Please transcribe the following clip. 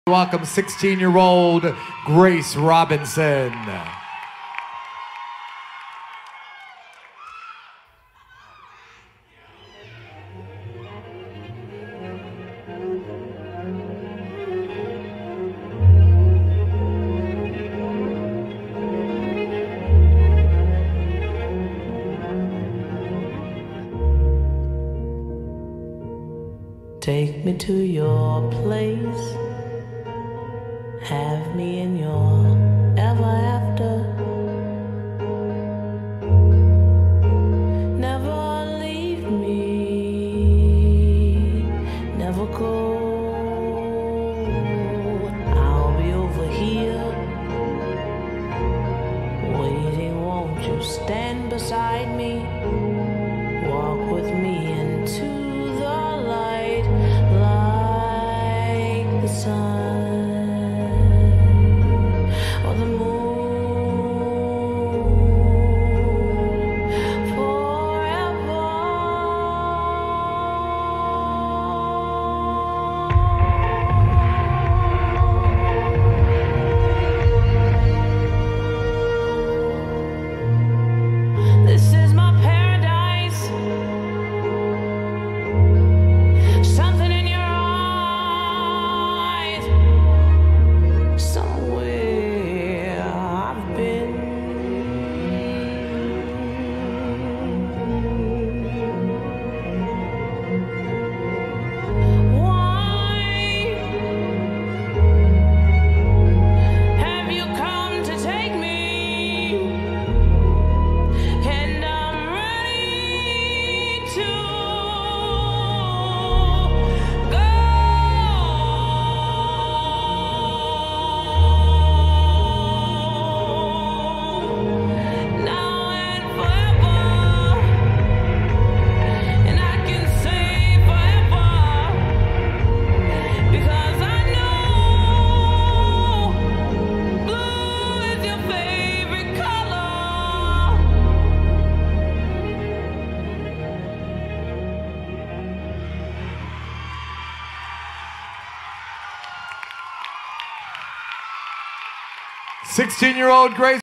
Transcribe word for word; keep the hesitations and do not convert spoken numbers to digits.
Welcome sixteen-year-old Grace Robinson. Take me to your place, have me in your ever after. Never leave me, never go. I'll be over here, waiting, won't you stand beside me? Walk with me into the light, like the sun or the moon, forever. This is my paradise. Something in your eyes, somewhere I've been. Why have you come to take me? And I'm ready to go now and forever, and I can say forever, because I know blue is your favorite color. sixteen-year-old Grace